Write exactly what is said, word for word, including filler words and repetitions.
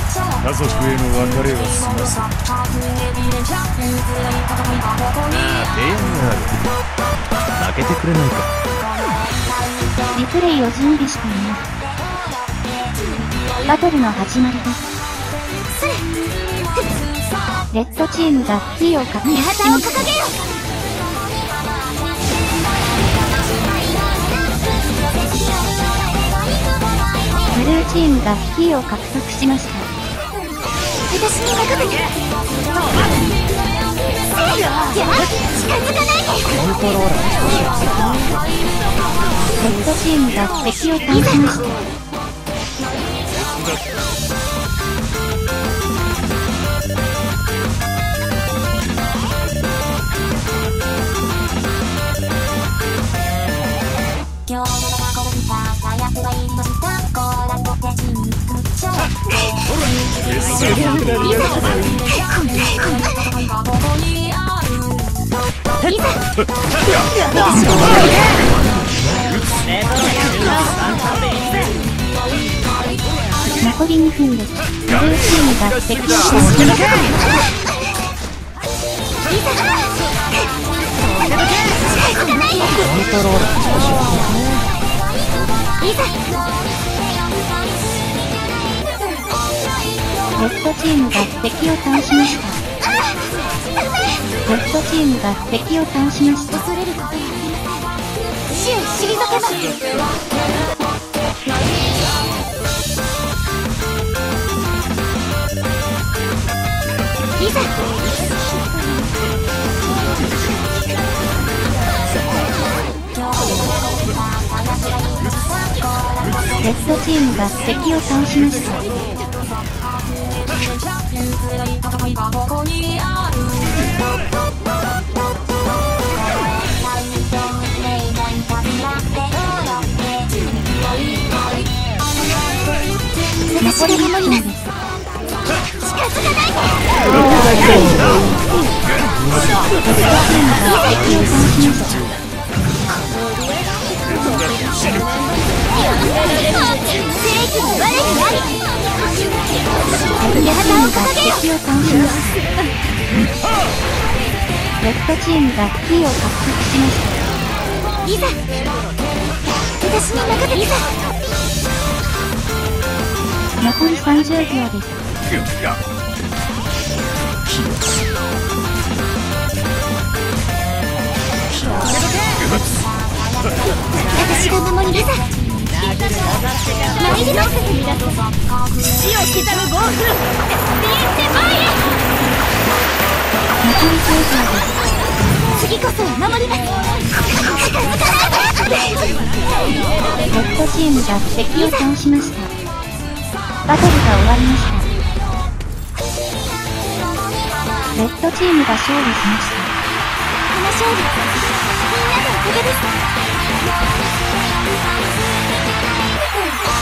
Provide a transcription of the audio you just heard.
家族への別れは済ませ。ああ、提案がある。負けてくれないか。 リプレイを準備しています。バトルの始まりです。レッドチームがキーを獲得しました。ブルーチームがキーを獲得しました。私に任せて。近づかないで。コントローラー。レッドチームが敵を倒しました。残りにふんです。ブルーチームが敵を倒しました。コントローラー。レッドチームが敵を倒しました。レッドチームが敵を倒しました。恐れることは死を退けます。いざ。レッドチームが敵を倒しました。残りの森です。近づかないで。敵を倒しました。敵を倒しました。レッドチームがキーを獲得しました。いざ。私に任せて。いざ。残りさんじゅうびょうです。私が守ります。参ります。死を刻む暴風。ビーって前へ。残りじゅうびょうです。次こそ守ります。レッドチームが敵を倒しました。バトルが終わりました。レッドチームが勝利しました。この勝利、みんなのおかげです。